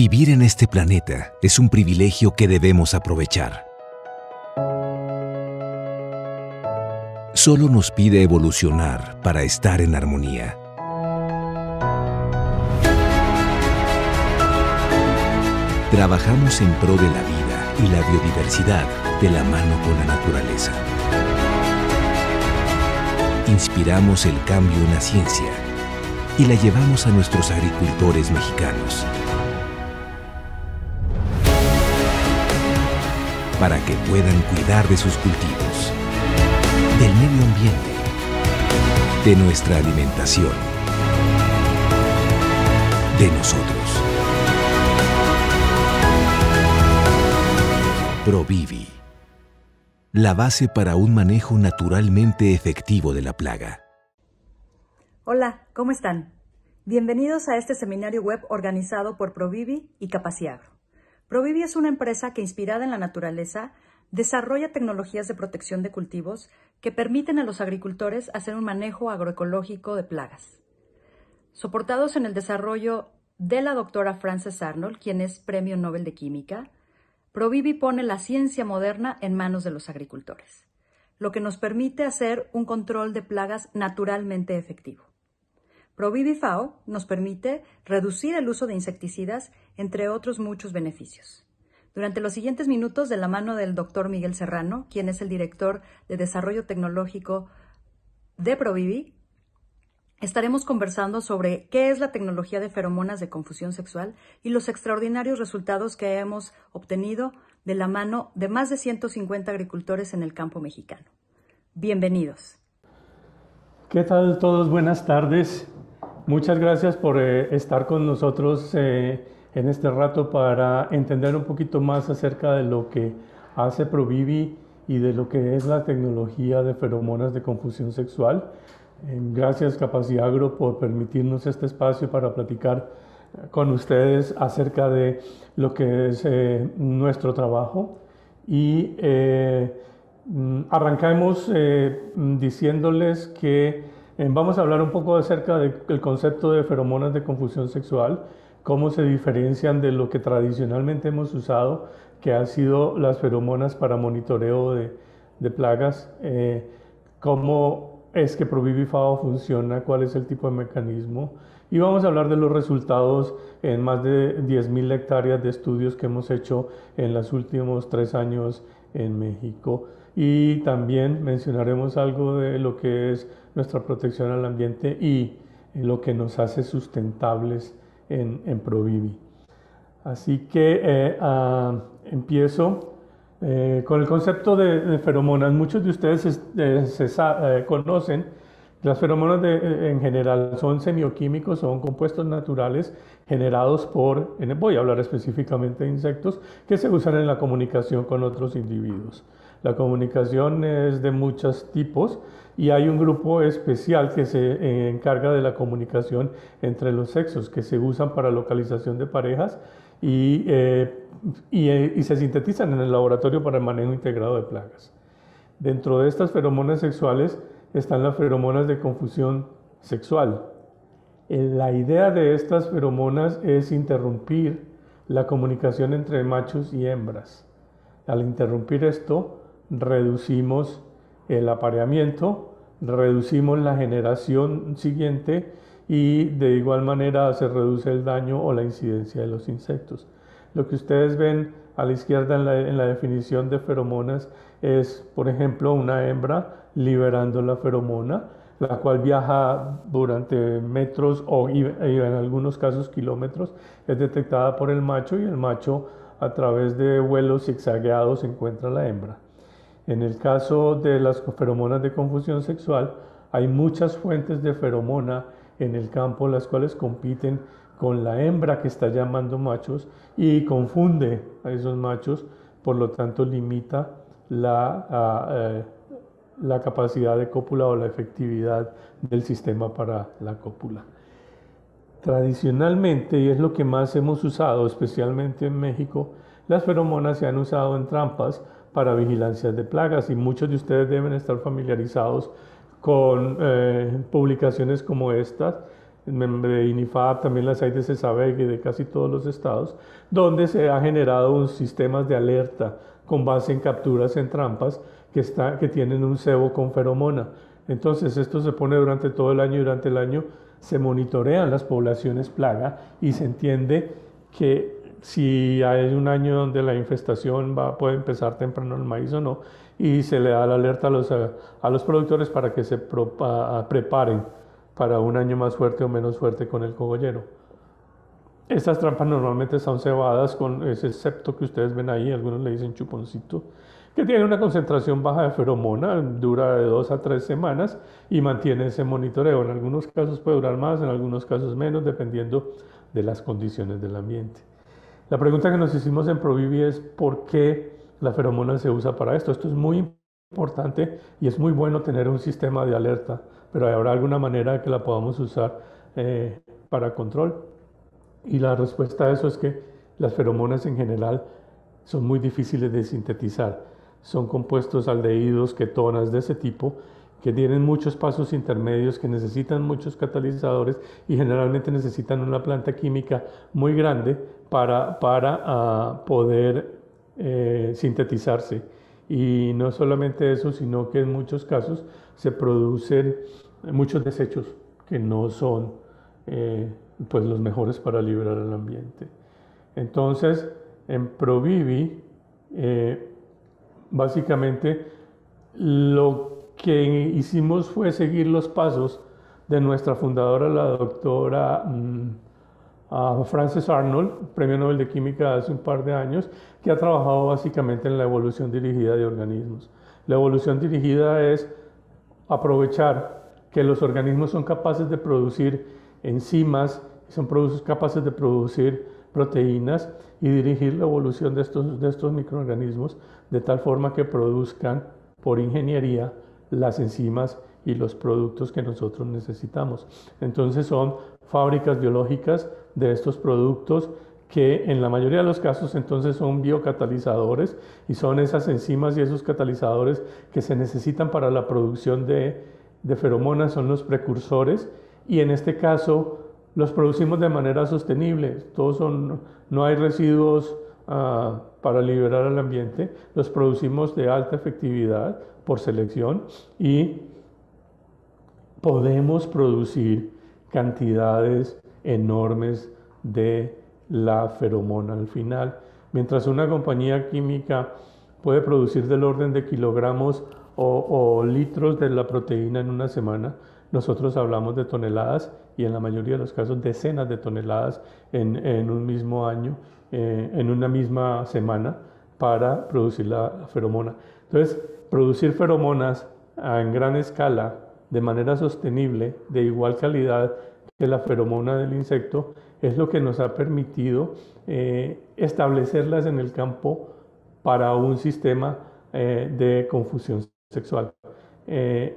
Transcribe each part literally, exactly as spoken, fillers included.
Vivir en este planeta es un privilegio que debemos aprovechar. Solo nos pide evolucionar para estar en armonía. Trabajamos en pro de la vida y la biodiversidad de la mano con la naturaleza. Inspiramos el cambio en la ciencia y la llevamos a nuestros agricultores mexicanos para que puedan cuidar de sus cultivos, del medio ambiente, de nuestra alimentación, de nosotros. ProVivi, la base para un manejo naturalmente efectivo de la plaga. Hola, ¿cómo están? Bienvenidos a este seminario web organizado por ProVivi y Capaciagro. ProVivi es una empresa que, inspirada en la naturaleza, desarrolla tecnologías de protección de cultivos que permiten a los agricultores hacer un manejo agroecológico de plagas. Soportados en el desarrollo de la doctora Frances Arnold, quien es Premio Nobel de Química, ProVivi pone la ciencia moderna en manos de los agricultores, lo que nos permite hacer un control de plagas naturalmente efectivo. ProVivi FAO nos permite reducir el uso de insecticidas, entre otros muchos beneficios. Durante los siguientes minutos, de la mano del doctor Miguel Serrano, quien es el director de Desarrollo Tecnológico de ProVivi, estaremos conversando sobre qué es la tecnología de feromonas de confusión sexual y los extraordinarios resultados que hemos obtenido de la mano de más de ciento cincuenta agricultores en el campo mexicano. Bienvenidos. ¿Qué tal todos? Buenas tardes. Muchas gracias por eh, estar con nosotros eh, en este rato para entender un poquito más acerca de lo que hace ProVivi y de lo que es la tecnología de feromonas de confusión sexual. Eh, gracias Capaciagro por permitirnos este espacio para platicar con ustedes acerca de lo que es eh, nuestro trabajo. Y eh, arrancamos eh, diciéndoles que Eh, vamos a hablar un poco acerca del concepto de feromonas de confusión sexual, cómo se diferencian de lo que tradicionalmente hemos usado, que han sido las feromonas para monitoreo de, de plagas, eh, cómo es que ProVivi FAO funciona, cuál es el tipo de mecanismo, y vamos a hablar de los resultados en más de diez mil hectáreas de estudios que hemos hecho en los últimos tres años en México. Y también mencionaremos algo de lo que es nuestra protección al ambiente y lo que nos hace sustentables en, en ProVivi. Así que eh, uh, empiezo eh, con el concepto de, de feromonas. Muchos de ustedes eh, se, eh, conocen las feromonas de, eh, en general son semioquímicos, son compuestos naturales generados por, voy a hablar específicamente de insectos, que se usan en la comunicación con otros individuos. La comunicación es de muchos tipos y hay un grupo especial que se eh, encarga de la comunicación entre los sexos, que se usan para localización de parejas y, eh, y, eh, y se sintetizan en el laboratorio para el manejo integrado de plagas. Dentro de estas feromonas sexuales están las feromonas de confusión sexual. La idea de estas feromonas es interrumpir la comunicación entre machos y hembras. Al interrumpir esto, reducimos el apareamiento, reducimos la generación siguiente y de igual manera se reduce el daño o la incidencia de los insectos. Lo que ustedes ven a la izquierda en la, en la definición de feromonas es, por ejemplo, una hembra liberando la feromona, la cual viaja durante metros o y, y en algunos casos kilómetros, es detectada por el macho y el macho a través de vuelos zigzagueados encuentra a la hembra. En el caso de las feromonas de confusión sexual, hay muchas fuentes de feromona en el campo, las cuales compiten con la hembra que está llamando machos y confunde a esos machos, por lo tanto limita la, uh, uh, la capacidad de cópula o la efectividad del sistema para la cópula. Tradicionalmente, y es lo que más hemos usado, especialmente en México, las feromonas se han usado en trampas para vigilancia de plagas y muchos de ustedes deben estar familiarizados con eh, publicaciones como estas de INIFAP, también las hay de CESAVEG y de casi todos los estados, donde se ha generado un sistemas de alerta con base en capturas en trampas que, está, que tienen un cebo con feromona. Entonces esto se pone durante todo el año y durante el año se monitorean las poblaciones plaga y se entiende que si hay un año donde la infestación va, puede empezar temprano en el maíz o no, y se le da la alerta a los, a, a los productores para que se pro, a, preparen para un año más fuerte o menos fuerte con el cogollero. Estas trampas normalmente son cebadas con ese septo que ustedes ven ahí, algunos le dicen chuponcito, que tiene una concentración baja de feromona, dura de dos a tres semanas y mantiene ese monitoreo. En algunos casos puede durar más, en algunos casos menos, dependiendo de las condiciones del ambiente. La pregunta que nos hicimos en Provivi es ¿por qué la feromona se usa para esto? Esto es muy importante y es muy bueno tener un sistema de alerta, pero ¿habrá alguna manera que la podamos usar eh, para control? Y la respuesta a eso es que las feromonas en general son muy difíciles de sintetizar. Son compuestos aldehídos, ketonas de ese tipo, que tienen muchos pasos intermedios, que necesitan muchos catalizadores y generalmente necesitan una planta química muy grande para, para uh, poder eh, sintetizarse. Y no solamente eso, sino que en muchos casos se producen muchos desechos que no son eh, pues los mejores para liberar al ambiente. Entonces, en Provivi, eh, básicamente lo que hicimos fue seguir los pasos de nuestra fundadora, la doctora um, uh, Frances Arnold, Premio Nobel de Química hace un par de años, que ha trabajado básicamente en la evolución dirigida de organismos. La evolución dirigida es aprovechar que los organismos son capaces de producir enzimas, son capaces de producir proteínas y dirigir la evolución de estos, de estos microorganismos de tal forma que produzcan por ingeniería las enzimas y los productos que nosotros necesitamos. Entonces son fábricas biológicas de estos productos que en la mayoría de los casos entonces son biocatalizadores y son esas enzimas y esos catalizadores que se necesitan para la producción de, de feromonas, son los precursores y en este caso los producimos de manera sostenible. Todos son, no hay residuos uh, para liberar al ambiente, los producimos de alta efectividad por selección y podemos producir cantidades enormes de la feromona al final. Mientras una compañía química puede producir del orden de kilogramos o, o litros de la proteína en una semana, nosotros hablamos de toneladas y en la mayoría de los casos decenas de toneladas en, en un mismo año, eh, en una misma semana para producir la, la feromona. Entonces, producir feromonas en gran escala, de manera sostenible, de igual calidad que la feromona del insecto, es lo que nos ha permitido eh, establecerlas en el campo para un sistema eh, de confusión sexual. Eh,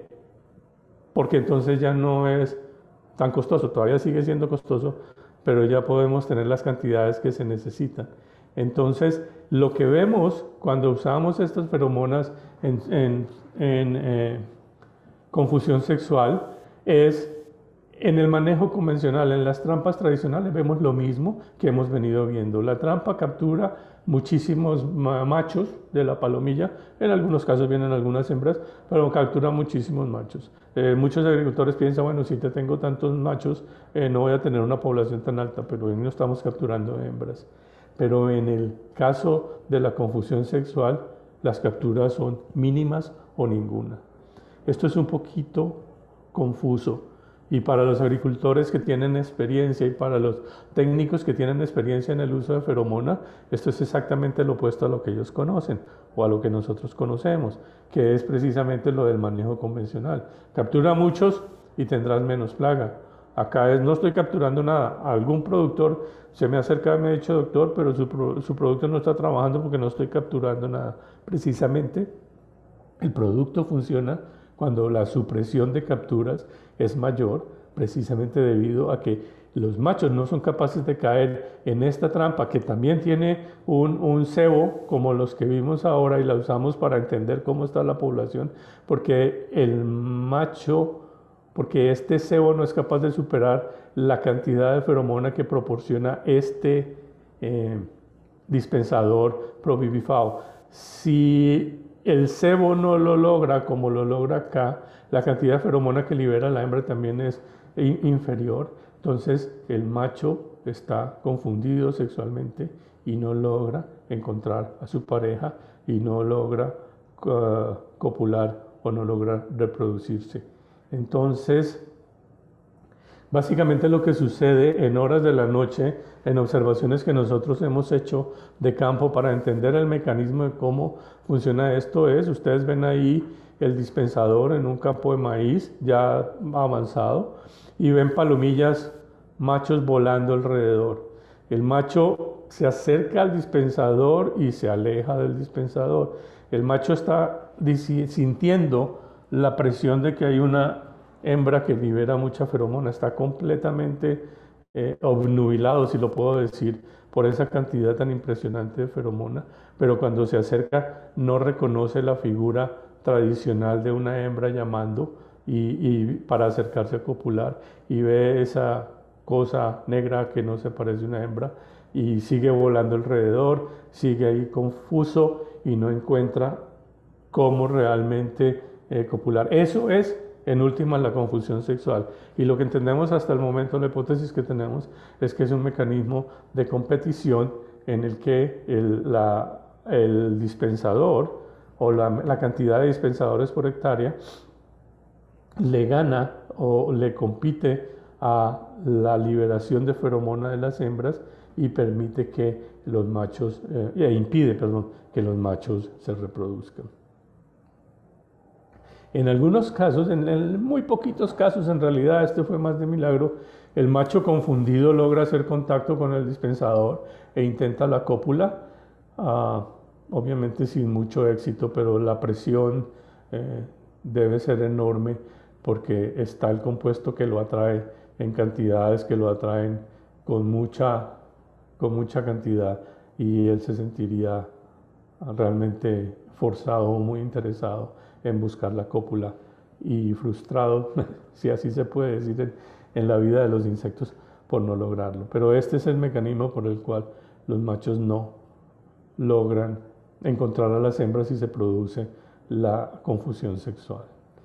porque entonces ya no es tan costoso, todavía sigue siendo costoso, pero ya podemos tener las cantidades que se necesitan. Entonces, lo que vemos cuando usamos estas feromonas en, en, en eh, confusión sexual es en el manejo convencional, en las trampas tradicionales vemos lo mismo que hemos venido viendo. La trampa captura muchísimos machos de la palomilla, en algunos casos vienen algunas hembras, pero captura muchísimos machos. Eh, muchos agricultores piensan, bueno, si te tengo tantos machos, eh, no voy a tener una población tan alta, pero no estamos capturando hembras. Pero en el caso de la confusión sexual, las capturas son mínimas o ninguna. Esto es un poquito confuso. Y para los agricultores que tienen experiencia y para los técnicos que tienen experiencia en el uso de feromona, esto es exactamente lo opuesto a lo que ellos conocen o a lo que nosotros conocemos, que es precisamente lo del manejo convencional. Captura muchos y tendrás menos plaga. Acá es, no estoy capturando nada. Algún productor se me acerca y me ha dicho, doctor, pero su, pro, su producto no está trabajando porque no estoy capturando nada. Precisamente el producto funciona cuando la supresión de capturas es mayor, precisamente debido a que los machos no son capaces de caer en esta trampa que también tiene un, un cebo como los que vimos ahora y la usamos para entender cómo está la población, porque el macho porque este sebo no es capaz de superar la cantidad de feromona que proporciona este eh, dispensador ProViviFao. Si el sebo no lo logra como lo logra acá, la cantidad de feromona que libera la hembra también es inferior. Entonces el macho está confundido sexualmente y no logra encontrar a su pareja y no logra uh, copular o no logra reproducirse. Entonces, básicamente lo que sucede en horas de la noche, en observaciones que nosotros hemos hecho de campo para entender el mecanismo de cómo funciona esto es, ustedes ven ahí el dispensador en un campo de maíz ya avanzado y ven palomillas machos volando alrededor. El macho se acerca al dispensador y se aleja del dispensador. El macho está sintiendo la presión de que hay una hembra que libera mucha feromona, está completamente eh, obnubilado, si lo puedo decir, por esa cantidad tan impresionante de feromona, pero cuando se acerca no reconoce la figura tradicional de una hembra llamando y, y para acercarse a copular, y ve esa cosa negra que no se parece a una hembra y sigue volando alrededor, sigue ahí confuso y no encuentra cómo realmente eh, copular. Eso es en última la confusión sexual, y lo que entendemos hasta el momento, la hipótesis que tenemos es que es un mecanismo de competición en el que el, la, el dispensador o la, la cantidad de dispensadores por hectárea le gana o le compite a la liberación de feromona de las hembras y permite que los machos, eh, e impide, perdón, que los machos se reproduzcan. En algunos casos, en, en muy poquitos casos, en realidad este fue más de milagro, el macho confundido logra hacer contacto con el dispensador e intenta la cópula, uh, obviamente sin mucho éxito, pero la presión eh, debe ser enorme porque está el compuesto que lo atrae en cantidades que lo atraen con mucha, con mucha cantidad, y él se sentiría realmente forzado o muy interesado en buscar la cópula y frustrado, si así se puede decir, en, en la vida de los insectos por no lograrlo. Pero este es el mecanismo por el cual los machos no logran encontrar a las hembras y se produce la confusión sexual.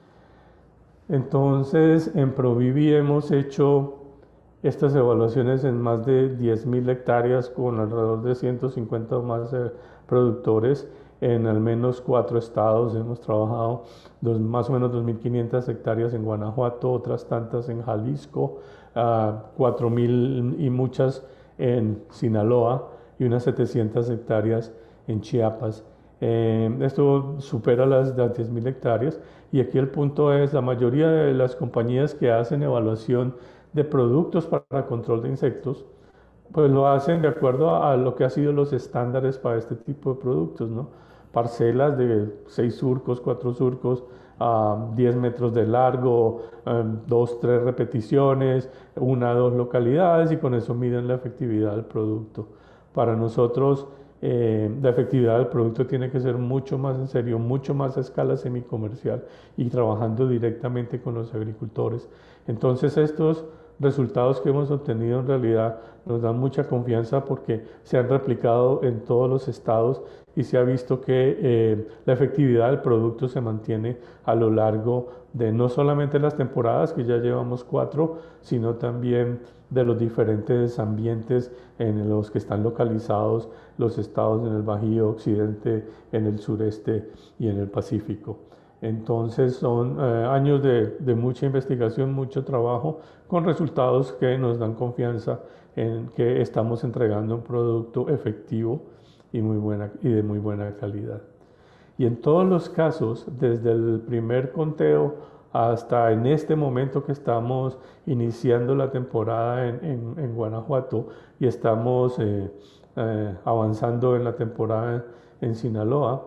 Entonces, en ProVivi hemos hecho estas evaluaciones en más de diez mil hectáreas con alrededor de ciento cincuenta o más eh, productores en al menos cuatro estados. Hemos trabajado dos, más o menos dos mil quinientas hectáreas en Guanajuato, otras tantas en Jalisco, uh, cuatro mil y muchas en Sinaloa y unas setecientas hectáreas en Chiapas. Eh, esto supera las, las diez mil hectáreas, y aquí el punto es, la mayoría de las compañías que hacen evaluación de productos para control de insectos, pues lo hacen de acuerdo a, a lo que han sido los estándares para este tipo de productos, ¿no? Parcelas de seis surcos, cuatro surcos, uh, diez metros de largo, um, dos, tres repeticiones, una, dos localidades, y con eso miden la efectividad del producto. Para nosotros, Eh, la efectividad del producto tiene que ser mucho más en serio, mucho más a escala semicomercial y trabajando directamente con los agricultores. Entonces estos resultados que hemos obtenido en realidad nos dan mucha confianza porque se han replicado en todos los estados y se ha visto que eh, la efectividad del producto se mantiene a lo largo de no solamente las temporadas, que ya llevamos cuatro, sino también de los diferentes ambientes en los que están localizados los estados en el Bajío Occidente, en el sureste y en el Pacífico. Entonces son eh, años de, de mucha investigación, mucho trabajo, con resultados que nos dan confianza en que estamos entregando un producto efectivo y, muy buena, y de muy buena calidad. Y en todos los casos, desde el primer conteo hasta en este momento que estamos iniciando la temporada en, en, en Guanajuato y estamos eh, eh, avanzando en la temporada en Sinaloa,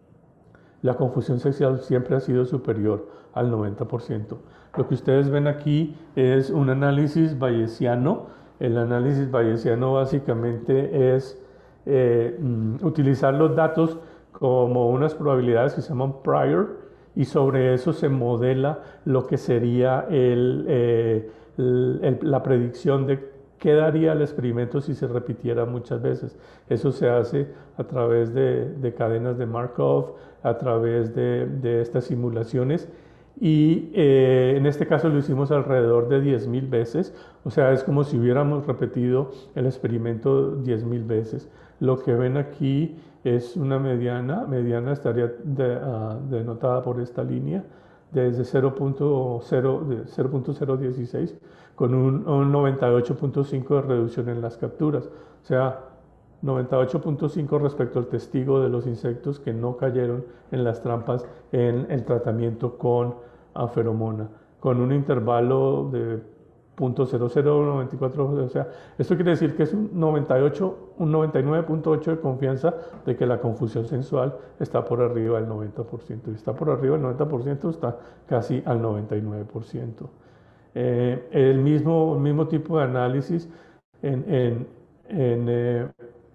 la confusión sexual siempre ha sido superior al noventa por ciento. Lo que ustedes ven aquí es un análisis bayesiano. El análisis bayesiano básicamente es eh, utilizar los datos como unas probabilidades que se llaman prior, y sobre eso se modela lo que sería el, eh, el, el, la predicción de qué daría el experimento si se repitiera muchas veces. Eso se hace a través de, de cadenas de Markov, a través de, de estas simulaciones, y eh, en este caso lo hicimos alrededor de diez mil veces, o sea, es como si hubiéramos repetido el experimento diez mil veces. Lo que ven aquí es una mediana, mediana estaría de, uh, denotada por esta línea, desde cero punto cero dieciséis con un, un noventa y ocho punto cinco de reducción en las capturas, o sea, noventa y ocho punto cinco respecto al testigo de los insectos que no cayeron en las trampas en el tratamiento con feromona, con un intervalo de punto cero cero noventa y cuatro, o sea, esto quiere decir que es un noventa y ocho, un noventa y nueve punto ocho de confianza de que la confusión sexual está por arriba del noventa por ciento, y está por arriba del noventa por ciento, está casi al noventa y nueve por ciento. Eh, el, mismo, el mismo tipo de análisis en, en, en, eh,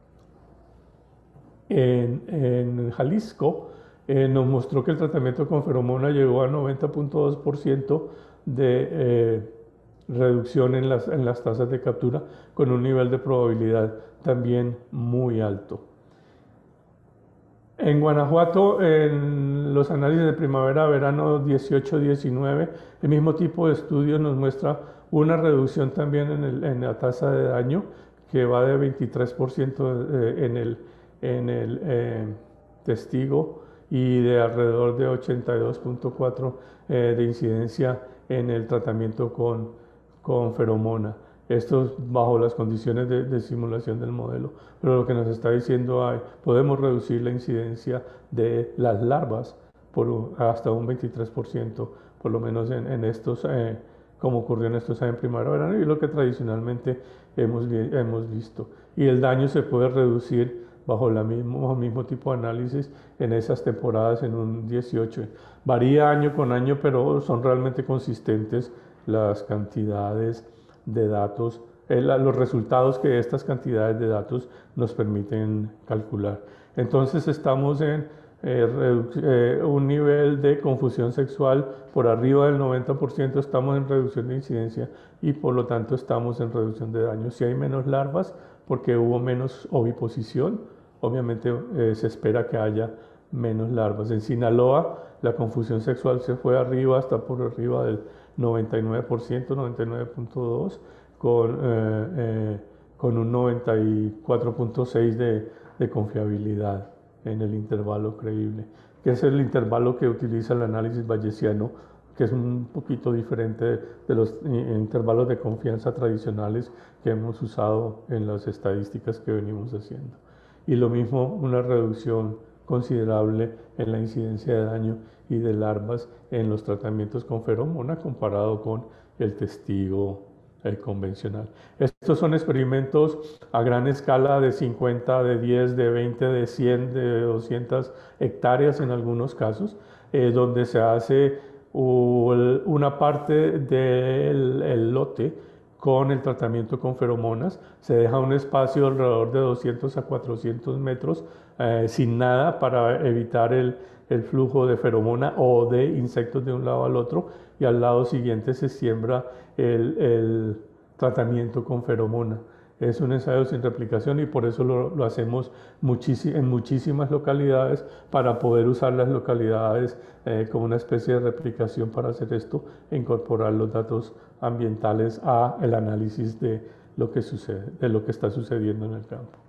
en, en Jalisco eh, nos mostró que el tratamiento con feromona llegó a noventa punto dos por ciento de eh, reducción en las, en las tasas de captura, con un nivel de probabilidad también muy alto. En Guanajuato, en los análisis de primavera-verano dieciocho diecinueve, el mismo tipo de estudio nos muestra una reducción también en, el, en la tasa de daño, que va de veintitrés por ciento eh, en el, en el eh, testigo y de alrededor de ochenta y dos punto cuatro por ciento eh, de incidencia en el tratamiento con, con feromona. Esto es bajo las condiciones de, de simulación del modelo, pero lo que nos está diciendo hay, podemos reducir la incidencia de las larvas por hasta un veintitrés por ciento, por lo menos en, en estos, eh, como ocurrió en estos años en primavera-verano, y lo que tradicionalmente hemos, hemos visto. Y el daño se puede reducir bajo el mismo, mismo tipo de análisis en esas temporadas en un dieciocho. Varía año con año, pero son realmente consistentes las cantidades de datos, eh, la, los resultados que estas cantidades de datos nos permiten calcular. Entonces estamos en eh, eh, un nivel de confusión sexual por arriba del noventa por ciento, estamos en reducción de incidencia y por lo tanto estamos en reducción de daño. Si hay menos larvas, porque hubo menos oviposición, obviamente eh, se espera que haya menos larvas. En Sinaloa la confusión sexual se fue arriba, hasta por arriba del noventa y nueve por ciento, noventa y nueve punto dos por ciento, con, eh, eh, con un noventa y cuatro punto seis por ciento de, de confiabilidad en el intervalo creíble, que es el intervalo que utiliza el análisis bayesiano, que es un poquito diferente de, de los intervalos de confianza tradicionales que hemos usado en las estadísticas que venimos haciendo. Y lo mismo, una reducción considerable en la incidencia de daño y de larvas en los tratamientos con feromona comparado con el testigo eh, convencional. Estos son experimentos a gran escala de cincuenta, de diez, de veinte, de cien, de doscientas hectáreas en algunos casos, eh, donde se hace uh, una parte del el lote con el tratamiento con feromonas, se deja un espacio alrededor de doscientos a cuatrocientos metros eh, sin nada para evitar el, el flujo de feromona o de insectos de un lado al otro, y al lado siguiente se siembra el, el tratamiento con feromona. Es un ensayo sin replicación y por eso lo, lo hacemos muchísi- en muchísimas localidades, para poder usar las localidades eh, como una especie de replicación para hacer esto e incorporar los datos ambientales a el análisis de lo que sucede, de lo que está sucediendo en el campo.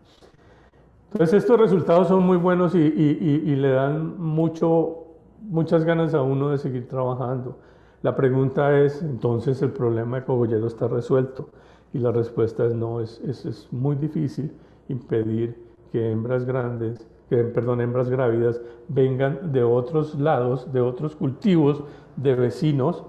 Entonces estos resultados son muy buenos y, y, y, y le dan mucho, muchas ganas a uno de seguir trabajando. La pregunta es, entonces, ¿el problema de cogollero está resuelto? Y la respuesta es no, es, es, es muy difícil impedir que hembras grandes, que, perdón, hembras grávidas vengan de otros lados, de otros cultivos de vecinos,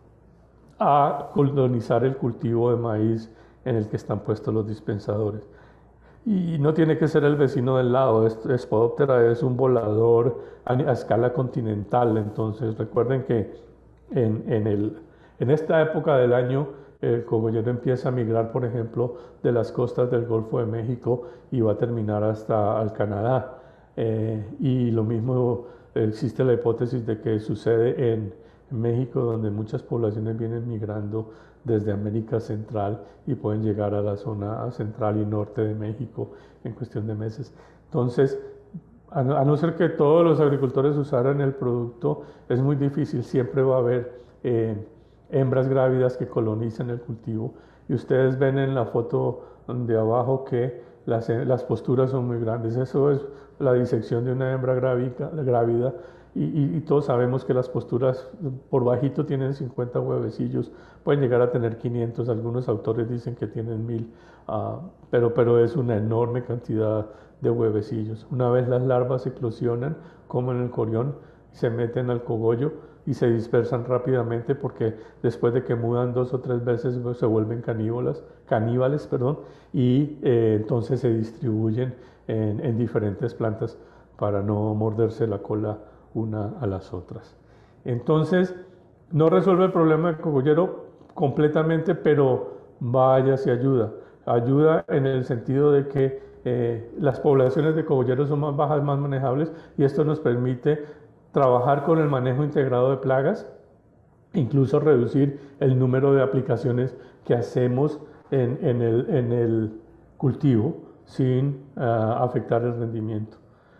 a colonizar el cultivo de maíz en el que están puestos los dispensadores. Y no tiene que ser el vecino del lado, Spodoptera es un volador a, a escala continental, entonces recuerden que en, en, el, en esta época del año el cogollero empieza a migrar, por ejemplo, de las costas del Golfo de México y va a terminar hasta el Canadá. Eh, y lo mismo existe la hipótesis de que sucede en México, donde muchas poblaciones vienen migrando desde América Central y pueden llegar a la zona central y norte de México en cuestión de meses. Entonces, a no ser que todos los agricultores usaran el producto, es muy difícil, siempre va a haber eh, hembras grávidas que colonizan el cultivo. Y ustedes ven en la foto de abajo que las, las posturas son muy grandes. Eso es la disección de una hembra grávida, grávida y, y, y todos sabemos que las posturas por bajito tienen cincuenta huevecillos, pueden llegar a tener quinientos, algunos autores dicen que tienen mil, uh, pero, pero es una enorme cantidad de huevecillos. Una vez las larvas eclosionan, como en el corión, se meten al cogollo y se dispersan rápidamente porque después de que mudan dos o tres veces se vuelven caníbales, caníbales perdón, y eh, entonces se distribuyen en, en diferentes plantas para no morderse la cola una a las otras. Entonces, no resuelve el problema del cogollero completamente, pero vaya si ayuda. Ayuda en el sentido de que eh, las poblaciones de cogolleros son más bajas, más manejables, y esto nos permite trabajar con el manejo integrado de plagas, incluso reducir el número de aplicaciones que hacemos en, en, el, en el cultivo sin uh, afectar el rendimiento,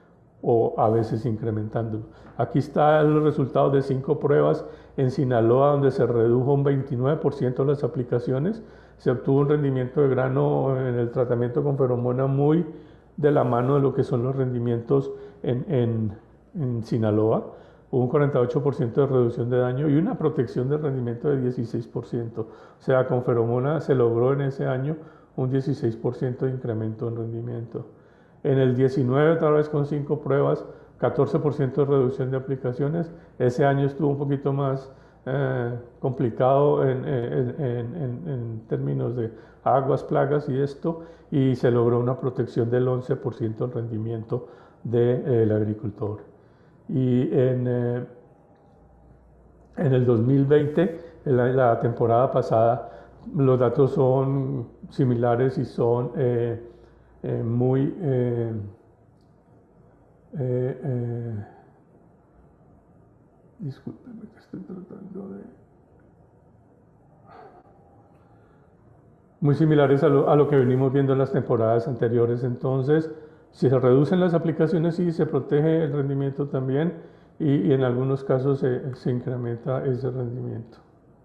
o a veces incrementándolo. Aquí están los resultados de cinco pruebas en Sinaloa, donde se redujo un veintinueve por ciento las aplicaciones. Se obtuvo un rendimiento de grano en el tratamiento con feromona muy de la mano de lo que son los rendimientos en, en, en Sinaloa. Hubo un cuarenta y ocho por ciento de reducción de daño y una protección de rendimiento de dieciséis por ciento. O sea, con feromona se logró en ese año un dieciséis por ciento de incremento en rendimiento. En el diecinueve, tal vez con cinco pruebas, catorce por ciento de reducción de aplicaciones. Ese año estuvo un poquito más eh, complicado en, en, en, en términos de aguas, plagas y esto, y se logró una protección del once por ciento del rendimiento del eh, agricultor. Y en, eh, en el dos mil veinte, en la, la temporada pasada, los datos son similares y son eh, eh, muy eh, eh, eh, discúlpeme que estoy tratando de muy similares a lo, a lo que venimos viendo en las temporadas anteriores. Entonces, si se reducen las aplicaciones, sí, se protege el rendimiento también, y, y en algunos casos se, se incrementa ese rendimiento.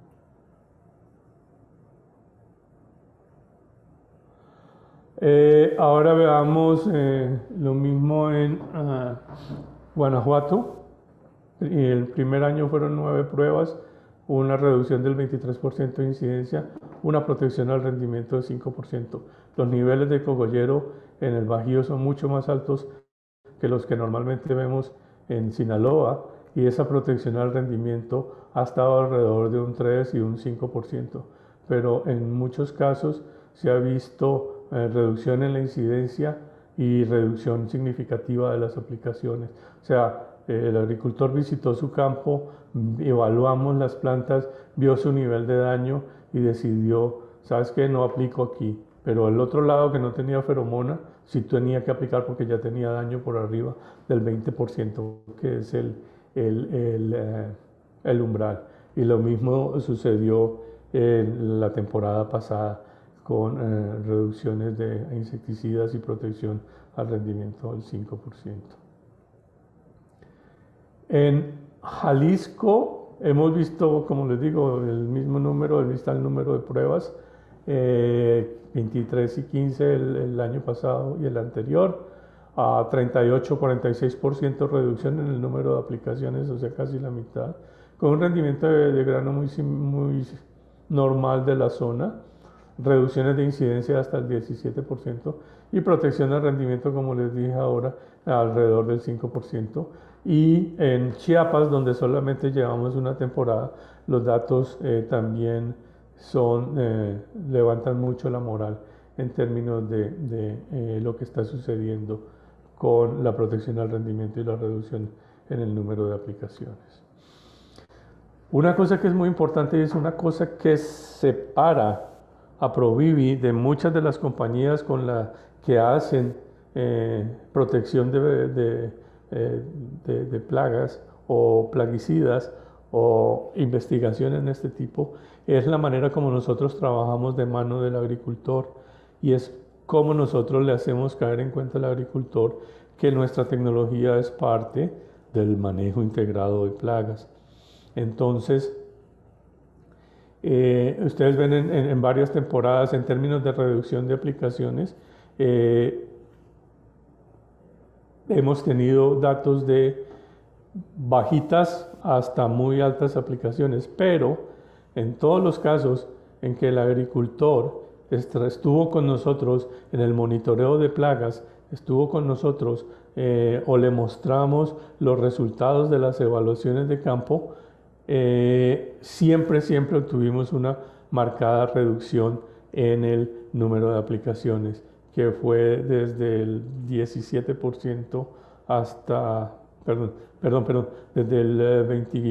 Eh, ahora veamos eh, lo mismo en uh, Guanajuato. Y el primer año fueron nueve pruebas, una reducción del veintitrés por ciento de incidencia, una protección al rendimiento del cinco por ciento. Los niveles de cogollero en el Bajío son mucho más altos que los que normalmente vemos en Sinaloa, y esa protección al rendimiento ha estado alrededor de un tres y un cinco por ciento, pero en muchos casos se ha visto eh, reducción en la incidencia y reducción significativa de las aplicaciones. O sea, eh, el agricultor visitó su campo, evaluamos las plantas, vio su nivel de daño y decidió, ¿sabes qué? No aplico aquí. Pero el otro lado, que no tenía feromona, sí tenía que aplicar porque ya tenía daño por arriba del veinte por ciento, que es el, el, el, eh, el umbral. Y lo mismo sucedió en la temporada pasada con eh, reducciones de insecticidas y protección al rendimiento del cinco por ciento. En Jalisco hemos visto, como les digo, el mismo número, el mismo número de pruebas, eh, veintitrés y quince el, el año pasado y el anterior, a treinta y ocho a cuarenta y seis por ciento reducción en el número de aplicaciones, o sea, casi la mitad, con un rendimiento de, de grano muy, muy normal de la zona, reducciones de incidencia hasta el diecisiete por ciento y protección de rendimiento, como les dije ahora, alrededor del cinco por ciento. Y en Chiapas, donde solamente llevamos una temporada, los datos eh, también son, eh, levantan mucho la moral en términos de, de eh, lo que está sucediendo con la protección al rendimiento y la reducción en el número de aplicaciones. Una cosa que es muy importante y es una cosa que separa a Provivi de muchas de las compañías con las que hacen eh, protección de, de eh, de, de plagas o plaguicidas o investigaciones en este tipo, es la manera como nosotros trabajamos de mano del agricultor y es como nosotros le hacemos caer en cuenta al agricultor que nuestra tecnología es parte del manejo integrado de plagas. Entonces, eh, ustedes ven en, en, en varias temporadas en términos de reducción de aplicaciones, eh, hemos tenido datos de bajitas hasta muy altas aplicaciones, pero en todos los casos en que el agricultor estuvo con nosotros en el monitoreo de plagas, estuvo con nosotros eh, o le mostramos los resultados de las evaluaciones de campo, eh, siempre, siempre obtuvimos una marcada reducción en el número de aplicaciones, que fue desde el diecisiete por ciento hasta, perdón, perdón, perdón, desde el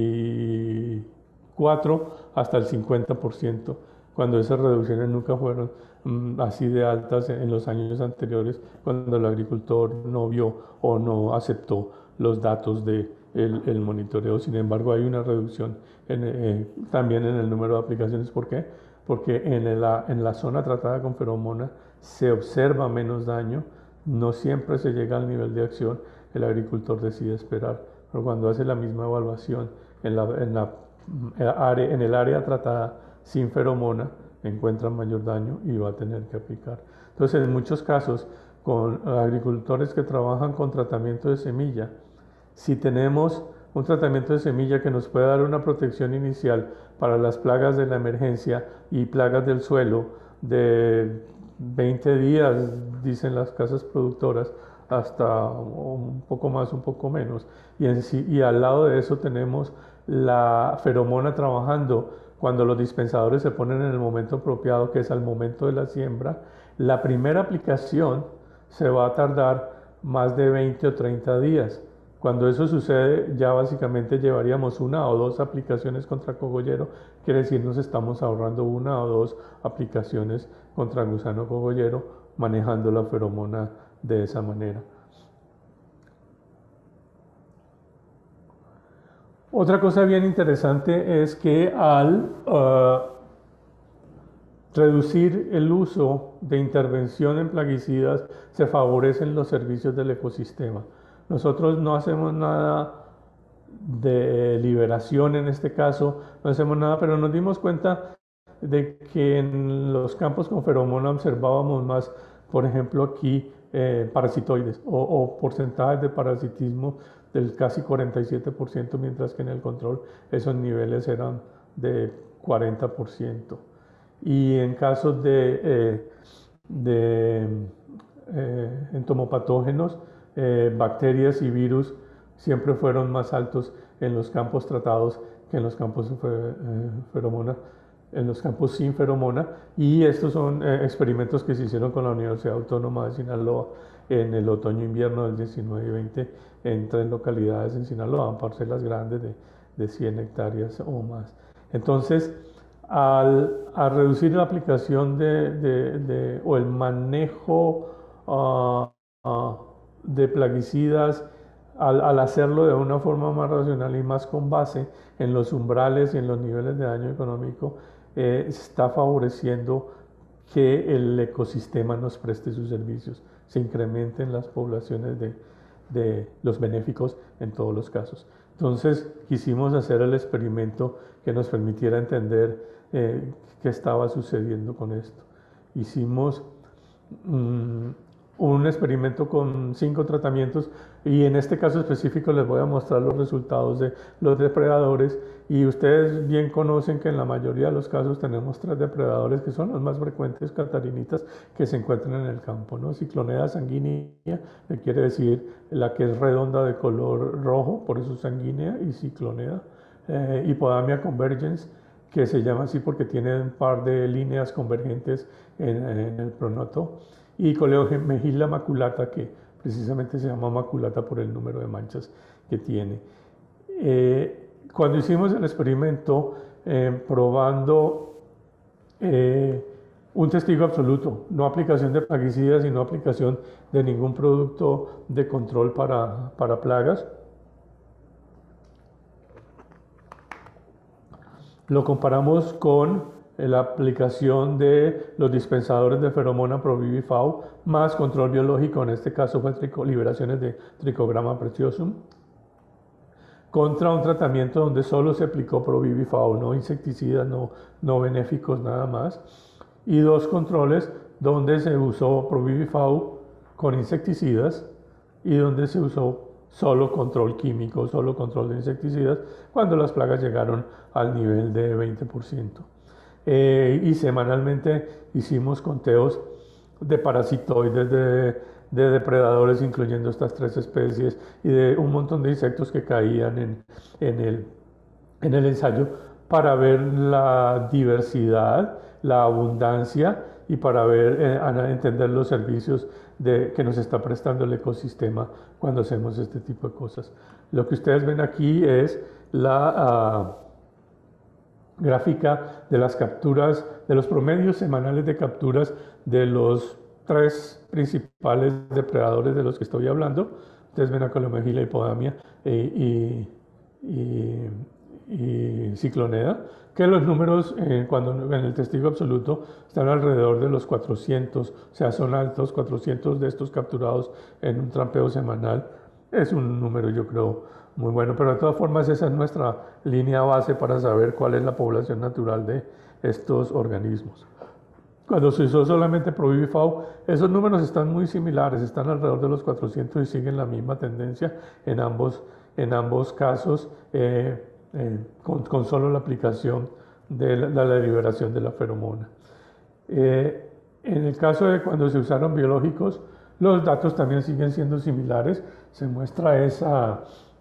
veinticuatro hasta el cincuenta por ciento, cuando esas reducciones nunca fueron um, así de altas en los años anteriores, cuando el agricultor no vio o no aceptó los datos del de el monitoreo. Sin embargo, hay una reducción en, eh, también en el número de aplicaciones. ¿Por qué? Porque en la, en la zona tratada con feromona se observa menos daño, no siempre se llega al nivel de acción, el agricultor decide esperar, pero cuando hace la misma evaluación en, la, en, la, en el área tratada sin feromona, encuentra mayor daño y va a tener que aplicar. Entonces, en muchos casos, con agricultores que trabajan con tratamiento de semilla, si tenemos un tratamiento de semilla que nos puede dar una protección inicial para las plagas de la emergencia y plagas del suelo de veinte días, dicen las casas productoras, hasta un poco más, un poco menos, y, en sí, y al lado de eso tenemos la feromona trabajando cuando los dispensadores se ponen en el momento apropiado, que es al momento de la siembra. La primera aplicación se va a tardar más de veinte o treinta días. Cuando eso sucede, ya básicamente llevaríamos una o dos aplicaciones contra cogollero, quiere decir nos estamos ahorrando una o dos aplicaciones contra gusano cogollero manejando la feromona de esa manera. Otra cosa bien interesante es que al uh, reducir el uso de intervención en plaguicidas se favorecen los servicios del ecosistema. Nosotros no hacemos nada de liberación en este caso, no hacemos nada, pero nos dimos cuenta de que en los campos con feromona observábamos más, por ejemplo aquí, eh, parasitoides o, o porcentajes de parasitismo del casi cuarenta y siete por ciento, mientras que en el control esos niveles eran de cuarenta por ciento. Y en casos de, eh, de eh, entomopatógenos, eh, bacterias y virus siempre fueron más altos en los campos tratados que en los campos de eh, feromona, en los campos sin feromona, y estos son eh, experimentos que se hicieron con la Universidad Autónoma de Sinaloa en el otoño-invierno del diecinueve y veinte en tres localidades en Sinaloa, parcelas grandes de, de cien hectáreas o más. Entonces, al, al reducir la aplicación de, de, de, o el manejo uh, uh, de plaguicidas, Al, al hacerlo de una forma más racional y más con base en los umbrales y en los niveles de daño económico, eh, está favoreciendo que el ecosistema nos preste sus servicios, se incrementen las poblaciones de, de los benéficos en todos los casos. Entonces quisimos hacer el experimento que nos permitiera entender eh, qué estaba sucediendo con esto. Hicimos mmm, un experimento con cinco tratamientos y en este caso específico les voy a mostrar los resultados de los depredadores, y ustedes bien conocen que en la mayoría de los casos tenemos tres depredadores que son los más frecuentes catarinitas que se encuentran en el campo, ¿no? Ciclonea sanguínea, que quiere decir la que es redonda de color rojo, por eso sanguínea y ciclonea, eh, Hipodamia convergens, que se llama así porque tiene un par de líneas convergentes en, en el pronoto, y Coleomegila maculata, que precisamente se llama maculata por el número de manchas que tiene. Eh, cuando hicimos el experimento eh, probando eh, un testigo absoluto, no aplicación de plaguicidas y no aplicación de ningún producto de control para, para plagas. Lo comparamos con la aplicación de los dispensadores de feromona ProViviFAO más control biológico, en este caso fue trico, liberaciones de Trichogramma preciosum, contra un tratamiento donde solo se aplicó ProViviFAO, no insecticidas, no, no benéficos, nada más, y dos controles donde se usó ProViviFAO con insecticidas y donde se usó solo control químico, solo control de insecticidas, cuando las plagas llegaron al nivel de veinte por ciento. Eh, y semanalmente hicimos conteos de parasitoides, de, de depredadores, incluyendo estas tres especies, y de un montón de insectos que caían en, en, el, en el ensayo, para ver la diversidad, la abundancia, y para ver, eh, entender los servicios de, que nos está prestando el ecosistema cuando hacemos este tipo de cosas. Lo que ustedes ven aquí es la uh, gráfica de las capturas, de los promedios semanales de capturas de los tres principales depredadores de los que estoy hablando. Ustedes ven a Coleomegila, Hipodamia eh, y, y, y Ciclonea, que los números eh, cuando en el testigo absoluto están alrededor de los cuatrocientos, o sea, son altos, cuatrocientos de estos capturados en un trampeo semanal. Es un número, yo creo, muy bueno, pero de todas formas esa es nuestra línea base para saber cuál es la población natural de estos organismos. Cuando se usó solamente ProViviFAO, esos números están muy similares, están alrededor de los cuatrocientos y siguen la misma tendencia en ambos, en ambos casos, eh, eh, con, con solo la aplicación de la, de la liberación de la feromona. Eh, en el caso de cuando se usaron biológicos, los datos también siguen siendo similares, se muestra esa,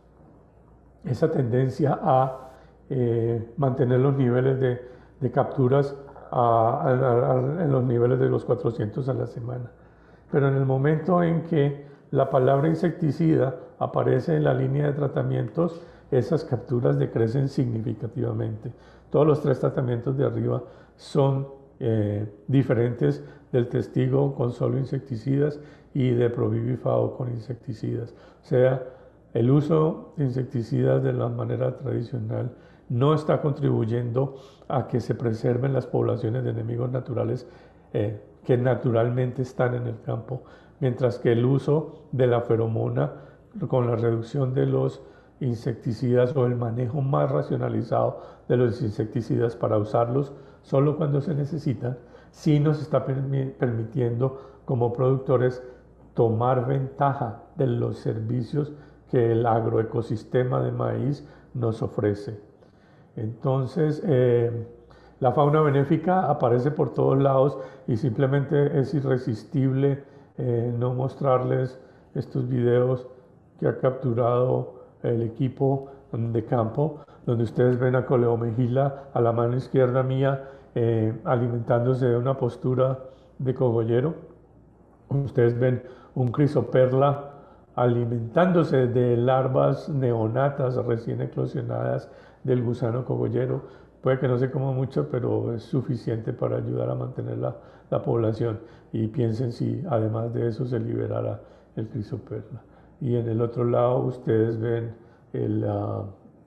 esa tendencia a eh, mantener los niveles de, de capturas a, a, a, en los niveles de los cuatrocientos a la semana. Pero en el momento en que la palabra insecticida aparece en la línea de tratamientos, esas capturas decrecen significativamente. Todos los tres tratamientos de arriba son eh, diferentes del testigo con solo insecticidas y de ProViviFAO con insecticidas. O sea, el uso de insecticidas de la manera tradicional no está contribuyendo a que se preserven las poblaciones de enemigos naturales eh, que naturalmente están en el campo, mientras que el uso de la feromona con la reducción de los insecticidas o el manejo más racionalizado de los insecticidas para usarlos solo cuando se necesitan, sí nos está permitiendo como productores tomar ventaja de los servicios que el agroecosistema de maíz nos ofrece. Entonces, eh, la fauna benéfica aparece por todos lados y simplemente es irresistible eh, no mostrarles estos videos que ha capturado el equipo de campo, donde ustedes ven a Coleomegila a la mano izquierda mía eh, alimentándose de una postura de cogollero. Ustedes ven un crisoperla alimentándose de larvas neonatas recién eclosionadas del gusano cogollero. Puede que no se coma mucho, pero es suficiente para ayudar a mantener la, la población. Y piensen si además de eso se liberara el crisoperla. Y en el otro lado ustedes ven el, uh,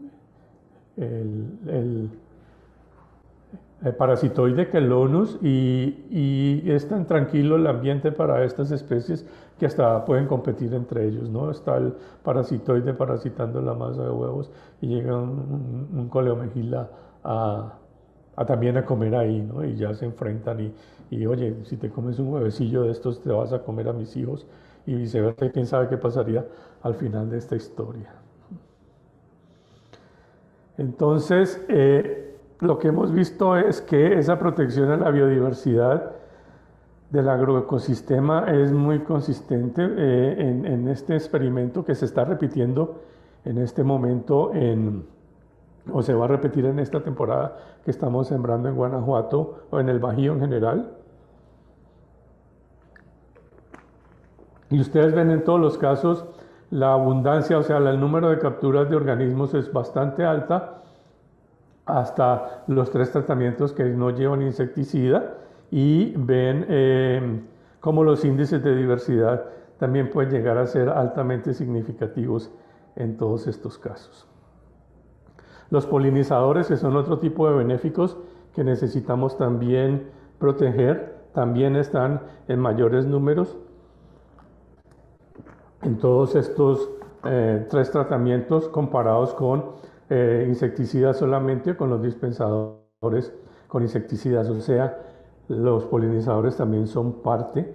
el, el, el parasitoide Quelonus y, y es tan tranquilo el ambiente para estas especies que hasta pueden competir entre ellos, ¿no? Está el parasitoide parasitando la masa de huevos y llega un, un, un Coleomegila a, a también a comer ahí, ¿no? Y ya se enfrentan y, y oye, si te comes un huevecillo de estos te vas a comer a mis hijos y viceversa. Quién sabe qué pasaría al final de esta historia. Entonces, eh, lo que hemos visto es que esa protección a la biodiversidad del agroecosistema es muy consistente eh, en, en este experimento que se está repitiendo en este momento en, o se va a repetir en esta temporada que estamos sembrando en Guanajuato o en el Bajío en general. Y ustedes ven en todos los casos la abundancia, o sea, el número de capturas de organismos es bastante alta hasta los tres tratamientos que no llevan insecticida y ven eh, cómo los índices de diversidad también pueden llegar a ser altamente significativos en todos estos casos. Los polinizadores, que son otro tipo de benéficos que necesitamos también proteger, también están en mayores números en todos estos eh, tres tratamientos comparados con eh, insecticidas solamente, con los dispensadores con insecticidas. O sea, los polinizadores también son parte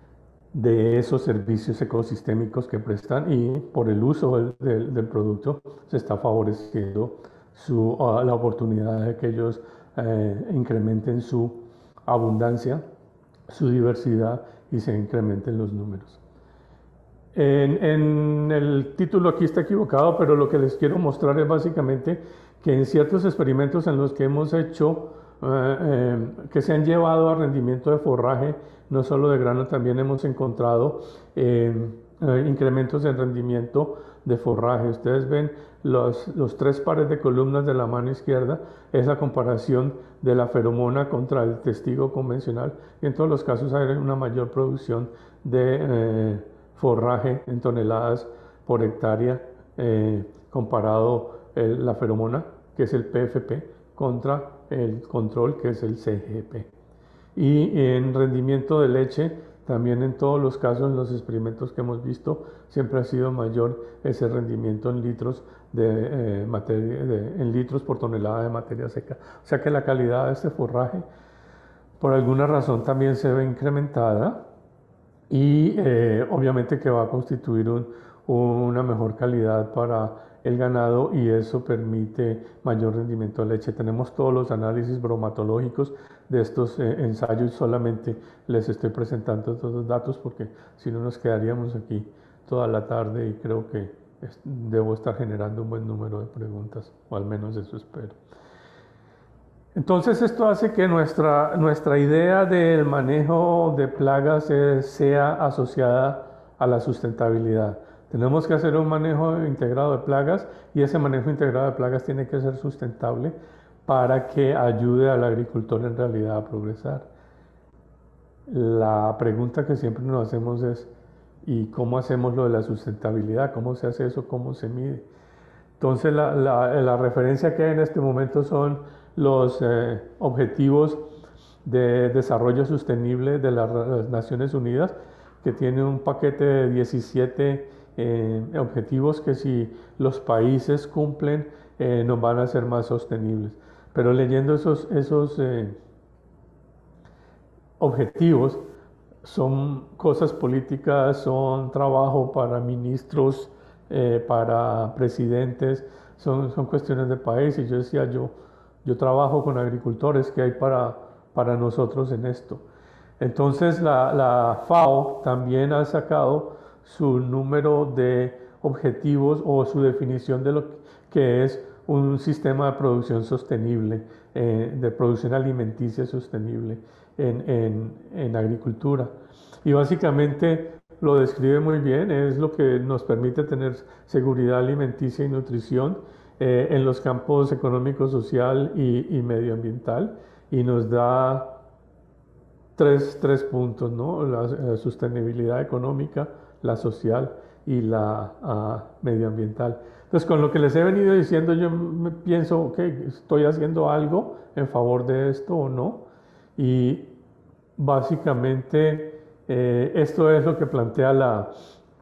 de esos servicios ecosistémicos que prestan, y por el uso del, del, del producto se está favoreciendo su, uh, la oportunidad de que ellos eh, incrementen su abundancia, su diversidad, y se incrementen los números. En, en el título aquí está equivocado, pero lo que les quiero mostrar es básicamente que en ciertos experimentos en los que hemos hecho, eh, eh, que se han llevado a rendimiento de forraje, no solo de grano, también hemos encontrado eh, eh, incrementos en rendimiento de forraje. Ustedes ven los, los tres pares de columnas de la mano izquierda, es la comparación de la feromona contra el testigo convencional, y en todos los casos hay una mayor producción de eh, forraje en toneladas por hectárea eh, comparado el, la feromona, que es el P F P, contra el control, que es el C G P. Y en rendimiento de leche, también en todos los casos, en los experimentos que hemos visto, siempre ha sido mayor ese rendimiento en litros, de, eh, materia, de, en litros por tonelada de materia seca. O sea que la calidad de este forraje, por alguna razón, también se ve incrementada, y eh, obviamente que va a constituir un, una mejor calidad para el ganado, y eso permite mayor rendimiento de leche. Tenemos todos los análisis bromatológicos de estos eh, ensayos. Solamente les estoy presentando todos los datos porque si no nos quedaríamos aquí toda la tarde, y creo que es, debo estar generando un buen número de preguntas, o al menos eso espero. Entonces esto hace que nuestra, nuestra idea del manejo de plagas eh, sea asociada a la sustentabilidad. Tenemos que hacer un manejo integrado de plagas, y ese manejo integrado de plagas tiene que ser sustentable para que ayude al agricultor en realidad a progresar. La pregunta que siempre nos hacemos es, ¿y cómo hacemos lo de la sustentabilidad? ¿Cómo se hace eso? ¿Cómo se mide? Entonces la, la, la referencia que hay en este momento son los eh, objetivos de desarrollo sostenible de las, las Naciones Unidas, que tiene un paquete de diecisiete eh, objetivos que, si los países cumplen, eh, nos van a hacer más sostenibles. Pero leyendo esos, esos eh, objetivos, son cosas políticas, son trabajo para ministros, eh, para presidentes, son, son cuestiones de país. Y yo decía, yo, yo trabajo con agricultores, ¿qué hay para, para nosotros en esto? Entonces la, la FAO también ha sacado su número de objetivos, o su definición de lo que es un sistema de producción sostenible, eh, de producción alimenticia sostenible en, en, en agricultura. Y básicamente lo describe muy bien, es lo que nos permite tener seguridad alimenticia y nutrición eh, en los campos económico, social y, y medioambiental, y nos da tres, tres puntos, ¿no? La, la sostenibilidad económica, la social y la uh, medioambiental. Entonces, con lo que les he venido diciendo, yo me pienso, ok, ¿estoy haciendo algo en favor de esto o no? Y básicamente eh, esto es lo que plantea la,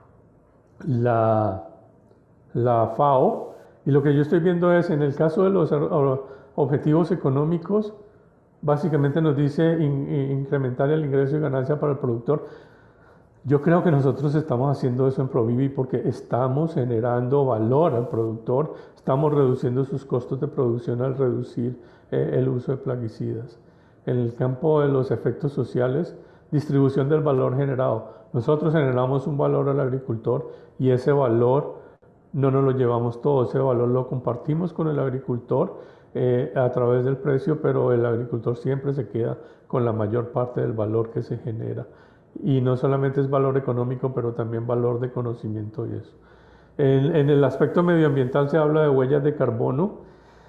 la, la FAO, y lo que yo estoy viendo es, en el caso de los objetivos económicos, básicamente nos dice in, in, incrementar el ingreso y ganancia para el productor. Yo creo que nosotros estamos haciendo eso en Provivi porque estamos generando valor al productor, estamos reduciendo sus costos de producción al reducir eh, el uso de plaguicidas. En el campo de los efectos sociales, distribución del valor generado. Nosotros generamos un valor al agricultor, y ese valor no nos lo llevamos todo, ese valor lo compartimos con el agricultor eh, a través del precio, pero el agricultor siempre se queda con la mayor parte del valor que se genera. Y no solamente es valor económico, pero también valor de conocimiento y eso. En, en el aspecto medioambiental se habla de huellas de carbono.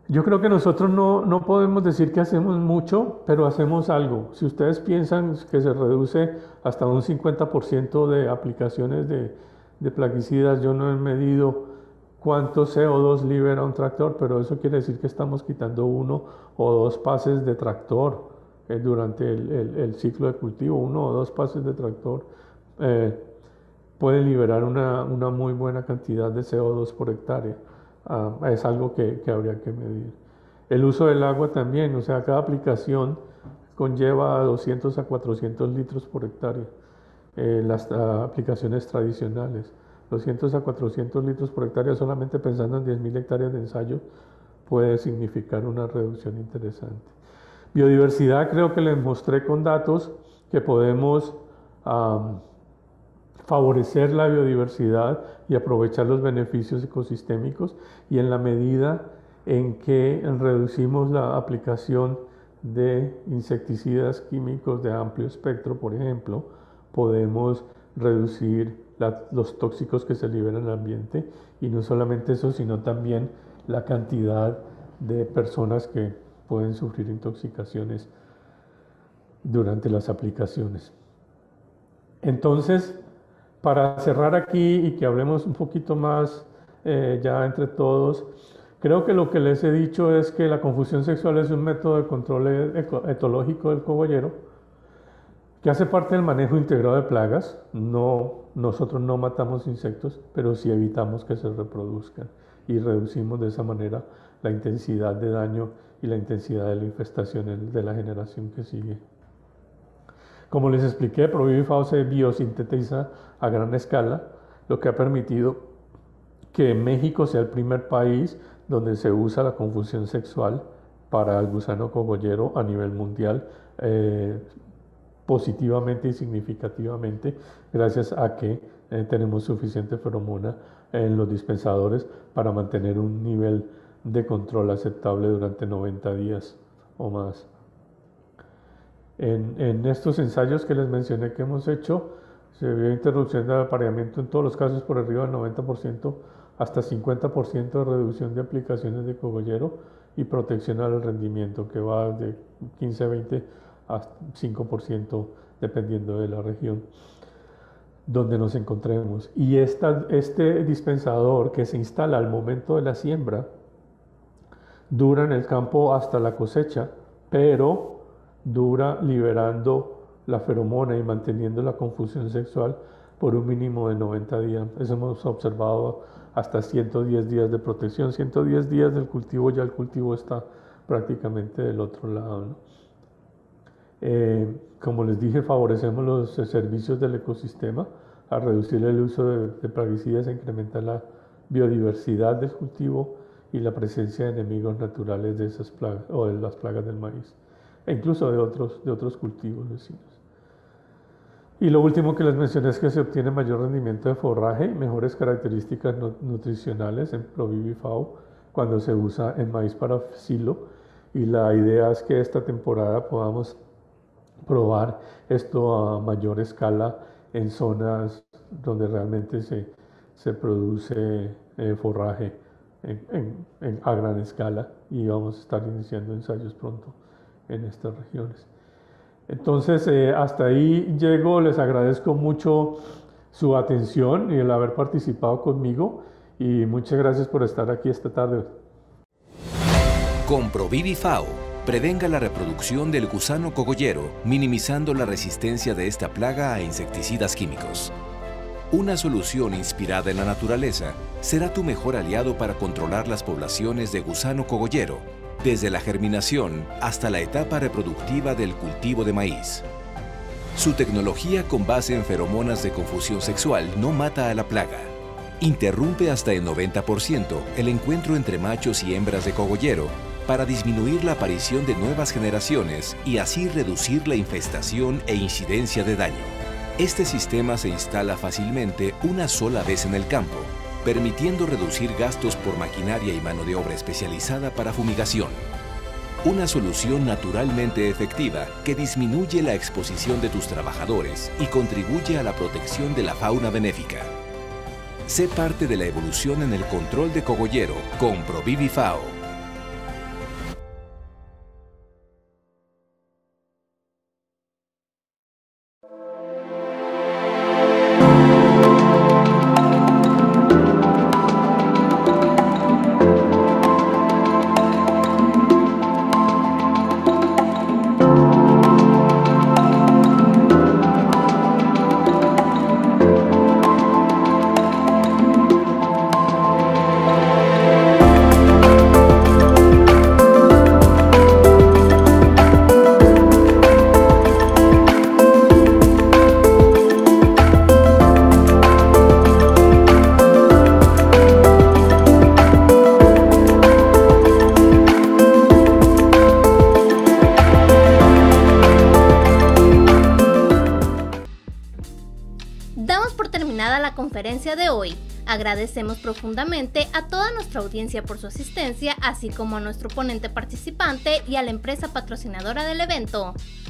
Yo creo que nosotros no, no podemos decir que hacemos mucho, pero hacemos algo. Si ustedes piensan que se reduce hasta un cincuenta por ciento de aplicaciones de, de plaguicidas, yo no he medido cuánto C O dos libera un tractor, pero eso quiere decir que estamos quitando uno o dos pases de tractor eh, durante el, el, el ciclo de cultivo. Uno o dos pases de tractor eh, pueden liberar una, una muy buena cantidad de C O dos por hectárea. Uh, es algo que, que habría que medir. El uso del agua también, o sea, cada aplicación conlleva doscientos a cuatrocientos litros por hectárea. Eh, las uh, aplicaciones tradicionales, doscientos a cuatrocientos litros por hectárea, solamente pensando en diez mil hectáreas de ensayo, puede significar una reducción interesante. Biodiversidad, creo que les mostré con datos que podemos um, favorecer la biodiversidad y aprovechar los beneficios ecosistémicos, y en la medida en que reducimos la aplicación de insecticidas químicos de amplio espectro, por ejemplo, podemos reducir la, los tóxicos que se liberan al ambiente, y no solamente eso, sino también la cantidad de personas que pueden sufrir intoxicaciones durante las aplicaciones. Entonces, para cerrar aquí y que hablemos un poquito más eh, ya entre todos, creo que lo que les he dicho es que la confusión sexual es un método de control etológico del cogollero que hace parte del manejo integrado de plagas. No, nosotros no matamos insectos, pero sí evitamos que se reproduzcan y reducimos de esa manera la intensidad de daño y la intensidad de la infestación de la generación que sigue. Como les expliqué, ProViviFao se biosintetiza a gran escala, lo que ha permitido que México sea el primer país donde se usa la confusión sexual para el gusano cogollero a nivel mundial, eh, positivamente y significativamente, gracias a que eh, tenemos suficiente feromona en los dispensadores para mantener un nivel de control aceptable durante noventa días o más. En, en estos ensayos que les mencioné que hemos hecho, se vio interrupción del apareamiento en todos los casos por arriba del noventa por ciento, hasta cincuenta por ciento de reducción de aplicaciones de cogollero y protección al rendimiento, que va de quince a veinte a cinco por ciento dependiendo de la región donde nos encontremos. Y esta, este dispensador que se instala al momento de la siembra dura en el campo hasta la cosecha, pero dura liberando la feromona y manteniendo la confusión sexual por un mínimo de noventa días. Eso hemos observado hasta ciento diez días de protección. ciento diez días del cultivo, ya el cultivo está prácticamente del otro lado, ¿no? Eh, como les dije, favorecemos los servicios del ecosistema a reducir el uso de, de plaguicidas, a incrementar la biodiversidad del cultivo y la presencia de enemigos naturales de esas plagas o de las plagas del maíz, e incluso de otros, de otros cultivos vecinos. Y lo último que les mencioné es que se obtiene mayor rendimiento de forraje y mejores características nutricionales en ProViviFao cuando se usa en maíz para silo, y la idea es que esta temporada podamos probar esto a mayor escala en zonas donde realmente se, se produce eh, forraje en, en, en, a gran escala, y vamos a estar iniciando ensayos pronto en estas regiones. Entonces, eh, hasta ahí llego. Les agradezco mucho su atención y el haber participado conmigo, y muchas gracias por estar aquí esta tarde. Con ProViviFao, prevenga la reproducción del gusano cogollero, minimizando la resistencia de esta plaga a insecticidas químicos. Una solución inspirada en la naturaleza será tu mejor aliado para controlar las poblaciones de gusano cogollero, desde la germinación hasta la etapa reproductiva del cultivo de maíz. Su tecnología con base en feromonas de confusión sexual no mata a la plaga. Interrumpe hasta el noventa por ciento el encuentro entre machos y hembras de cogollero para disminuir la aparición de nuevas generaciones y así reducir la infestación e incidencia de daño. Este sistema se instala fácilmente una sola vez en el campo, permitiendo reducir gastos por maquinaria y mano de obra especializada para fumigación. Una solución naturalmente efectiva que disminuye la exposición de tus trabajadores y contribuye a la protección de la fauna benéfica. Sé parte de la evolución en el control de cogollero con ProViviFao. Agradecemos profundamente a toda nuestra audiencia por su asistencia, así como a nuestro ponente participante y a la empresa patrocinadora del evento.